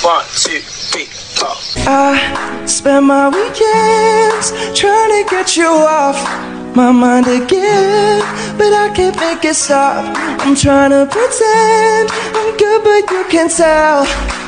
1, 2, 3, 4. I spend my weekends trying to get you off my mind again, but I can't make it stop. I'm trying to pretend I'm good, but you can tell